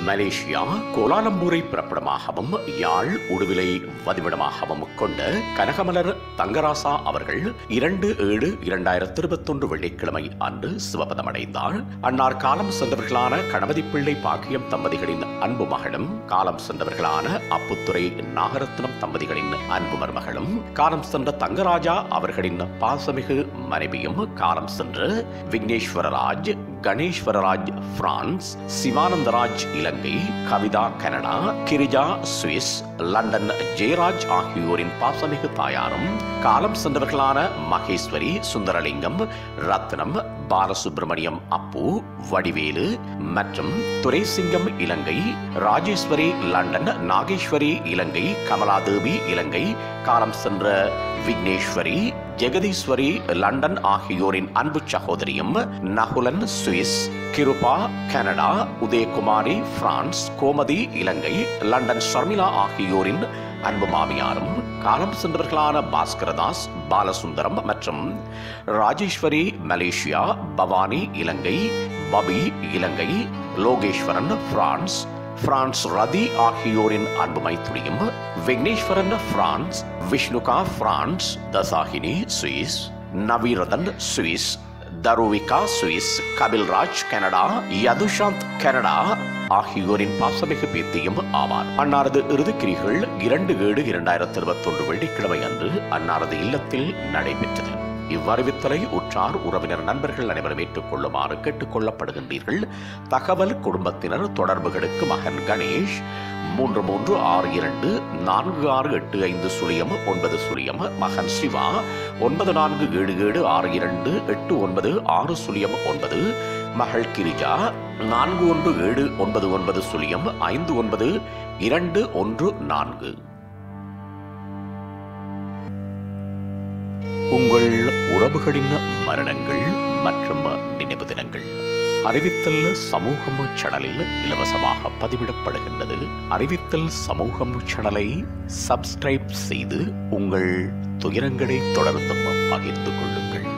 Malaysia கோலாலம்பூரை பிறப்பிடமாகவும் யாழ் உடுவிலை வதிவிடமாகவும் கொண்ட கனகமலர் தங்கராசா அவர்கள் 2/7/2021 வெள்ளிக்கிழமை அன்று சிவபதமடைந்தார். அன்னார் காலம் சென்றவர்களான கணபதி பிள்ளை பாக்கியம் தம்பதிகளின் அன்பு மகளும், காலம் சென்றவர்களான அப்புத்துறை நாகரத்னம் தம்பதிகளின் அன்பு மருமகளும், காலம் சென்ற தங்கராஜா அவர்களின் பாசமிகு மனைவியும், காலம் சென்ற Vigneswararaj, Ganeswararaj France, Sivanandaraj Ilangai, Kavitha Canada, Girija Swiss, London Jeyaraj ஆகியோரின் பாசமிகு தாயாரும், காலம் சென்றவர்களான மகேஸ்வரி, சுந்தரலிங்கம், ரத்னம், பாலசுப்ரமணியம், அப்பு, வடிவேலு மற்றும் துரைசிங்கம் இலங்கை, ராஜேஸ்வரி லண்டன், நாகேஸ்வரி இலங்கை, கமலாதேவி இலங்கை, காலம் சென்ற விக்னேஸ்வரி, ஜெகதீஸ்வரி லண்டன் ஆகியோரின் அன்பு சகோதரியும், Nakulan Swiss, Kiruba Canada, Uthayakumari France, Gomathi Ilangai, London Sharmila ஆகியோரின் அன்பு மாமியாரும், காலம் சென்றவர்களான பாஸ்கரதாஸ், பாலசுந்தரம் மற்றும் Rajeswari Malaysia, Bhavani Ilangai, Babi Ilangai, Logeswaran France, France Rathi ஆகியோரின் அன்பு மைத்துரியும், Vigneswaran France, Vishnuka France, Thasagini Swiss, Naveerathan Swiss, Tharuvika Swiss, Kapilraj Canada, Yathushanth Canada ஆகியோரின் பாசமிகு பேத்தியும் ஆவார். அன்னாரது இறுதிக்கிரிகள் 2/7/2021 வெள்ளிக்கிழமை அன்று அன்னாரது இல்லத்தில் நடைபெற்றது. இவ்வறிவித்தலை உற்றார் உறவினர் நண்பர்கள் அனைவரும் ஏற்றுக்கொள்ளுமாறு கேட்டுக் கொள்ளப்படுகின்றீர்கள். தகவல் குடும்பத்தினர் தொடர்புகளுக்கு மகன் கணேஷ் 3362468509, மகன் சிவா 947762898609, மகள் கிரிஜா 417990592214. உங்கள் உறவுகளின் மரணங்கள் மற்றும் நினைவு தினங்கள் அறிவித்தல் சமூகம் சேனலில் இலவசமாக பதிவிடப்படுகின்றது. அறிவித்தல் சமூகம் சேனலை சப்ஸ்கிரைப் செய்து உங்கள் துயரங்களை தொடர்ந்து பகிர்ந்து கொள்ளுங்கள்.